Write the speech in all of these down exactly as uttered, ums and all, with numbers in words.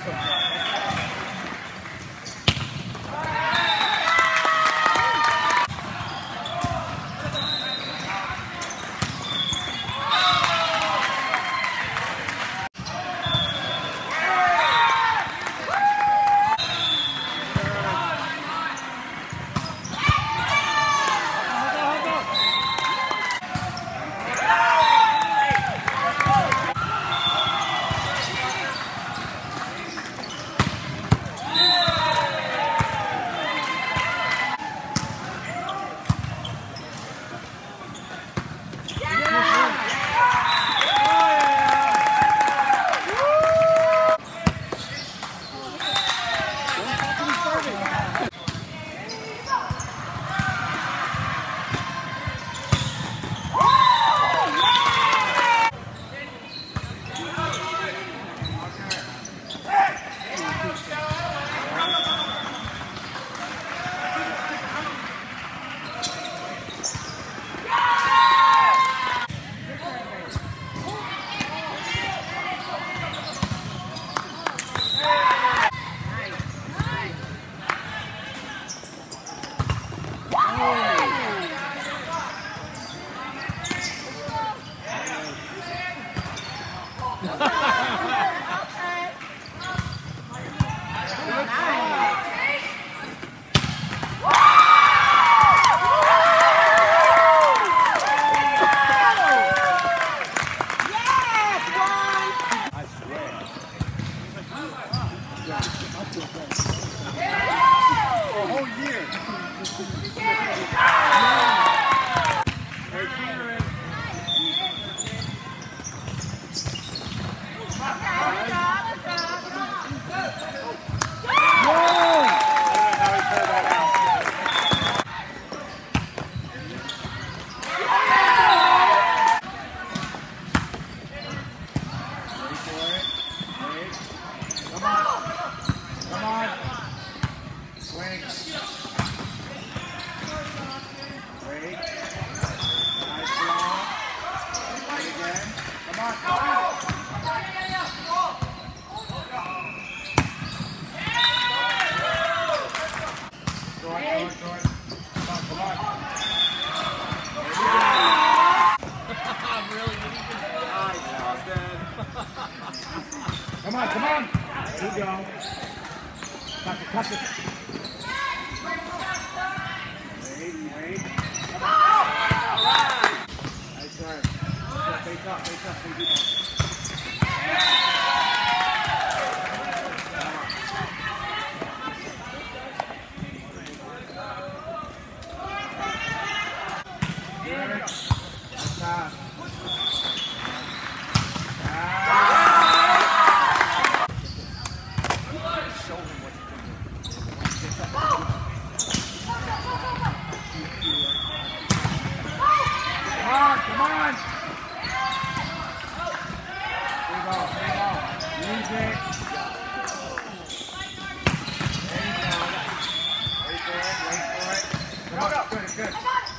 Come on, come on. There you go. Touch it, touch it. Wait, wait. Come on. Nice serve. Face up, face up, face up. Nice pass. Come on! There you go, there you go. Use it. There you go. Wait for it, wait for it. Come on, good, good.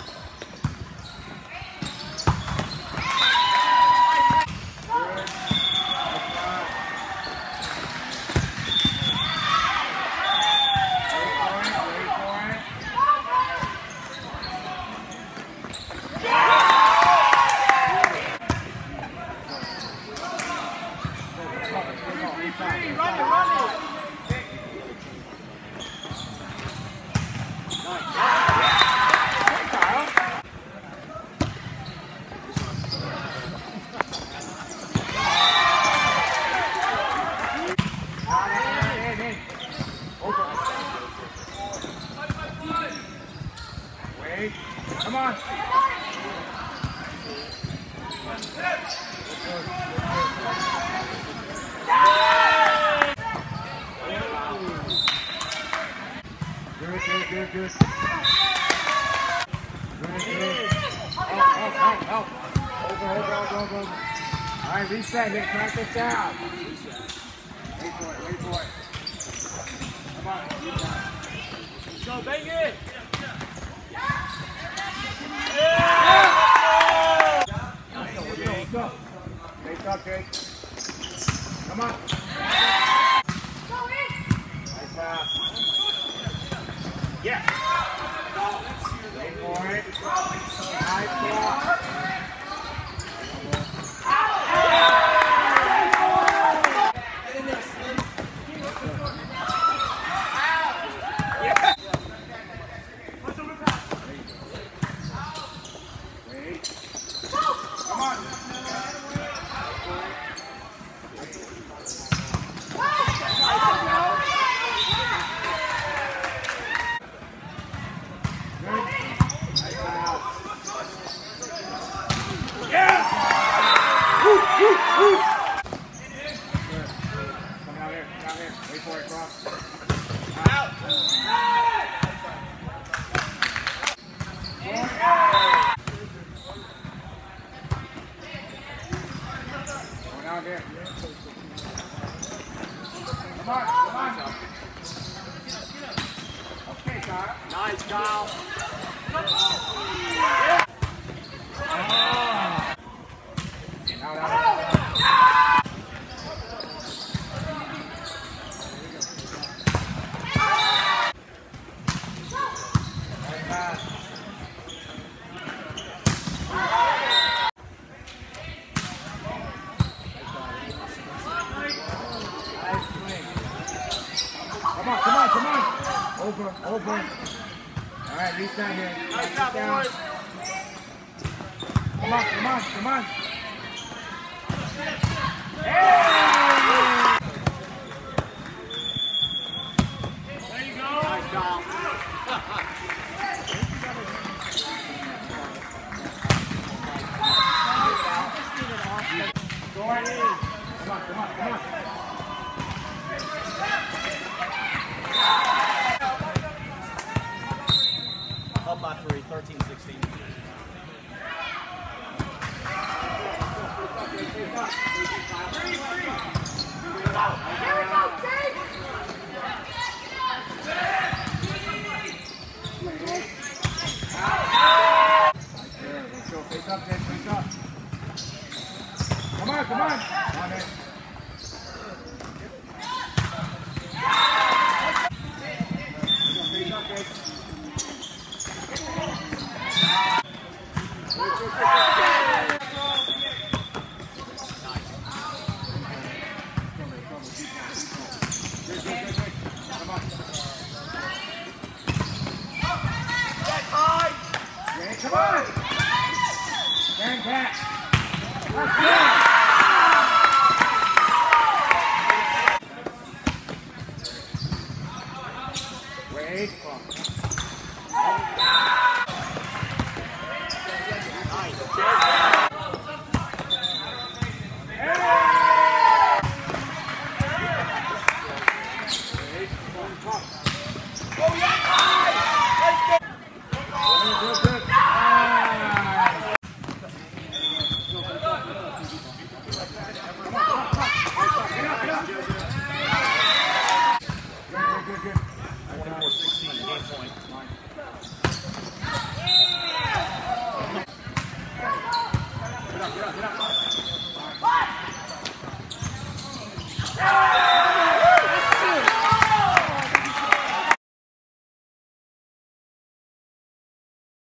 Wait, come on. Good, good, good, good. Good, good. Help, help, help, help. Over, over, over, over, over. All right, reset here. Crank this down. Wait for it, wait for it. Come on. Go, bang it. Yeah! Go, go. Face up, Jake. Come on. pass. Yeah. Wait for it. Nice block. Nice, Kyle. Come on, come on, come on. Over, over. All right, reach down here. Nice job, boys. Come on, come on, come on. Hey! There you go. Nice job. Go ahead. Come on, come on, come on. Up by three, thirteen sixteen. Face up, face up. Come on, come on. Come on, man. Face up, face. Come on! Stand back. Let's go! Wait. twenty-four sixteen, game point. Get up, get up, get up.